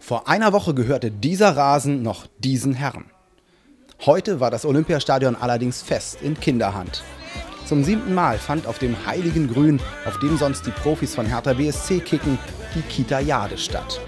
Vor einer Woche gehörte dieser Rasen noch diesen Herren. Heute war das Olympiastadion allerdings fest in Kinderhand. Zum 7. Mal fand auf dem heiligen Grün, auf dem sonst die Profis von Hertha BSC kicken, die Kita-Jade statt.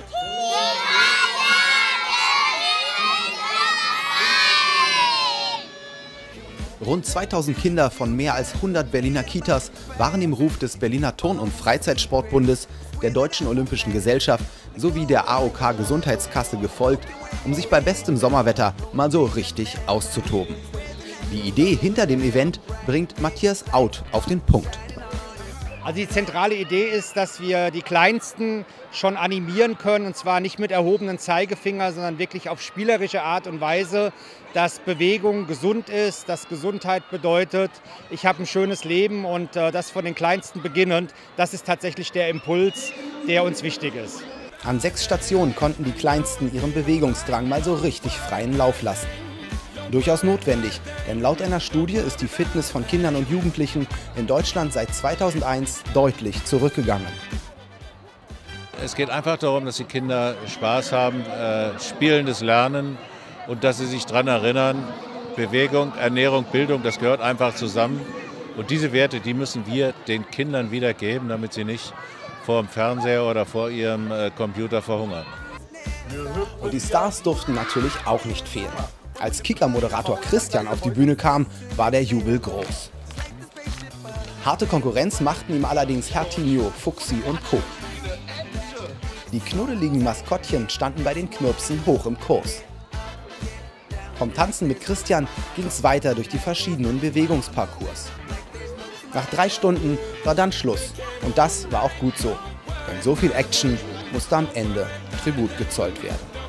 Rund 2000 Kinder von mehr als 100 Berliner Kitas waren dem Ruf des Berliner Turn- und Freizeitsportbundes, der Deutschen Olympischen Gesellschaft sowie der AOK Gesundheitskasse gefolgt, um sich bei bestem Sommerwetter mal so richtig auszutoben. Die Idee hinter dem Event bringt Matthias Auth auf den Punkt. Also die zentrale Idee ist, dass wir die Kleinsten schon animieren können, und zwar nicht mit erhobenen Zeigefinger, sondern wirklich auf spielerische Art und Weise, dass Bewegung gesund ist, dass Gesundheit bedeutet, ich habe ein schönes Leben, und das von den Kleinsten beginnend, das ist tatsächlich der Impuls, der uns wichtig ist. An 6 Stationen konnten die Kleinsten ihren Bewegungsdrang mal so richtig freien Lauf lassen. Durchaus notwendig, denn laut einer Studie ist die Fitness von Kindern und Jugendlichen in Deutschland seit 2001 deutlich zurückgegangen. Es geht einfach darum, dass die Kinder Spaß haben, spielendes Lernen, und dass sie sich daran erinnern, Bewegung, Ernährung, Bildung, das gehört einfach zusammen. Und diese Werte, die müssen wir den Kindern wiedergeben, damit sie nicht vor dem Fernseher oder vor ihrem Computer verhungern. Und die Stars durften natürlich auch nicht fehlen. Als Kicker-Moderator Christian auf die Bühne kam, war der Jubel groß. Harte Konkurrenz machten ihm allerdings Hertinho, Fuchsi und Co. Die knuddeligen Maskottchen standen bei den Knirpsen hoch im Kurs. Vom Tanzen mit Christian ging es weiter durch die verschiedenen Bewegungsparcours. Nach 3 Stunden war dann Schluss, und das war auch gut so, denn so viel Action musste am Ende Tribut gezollt werden.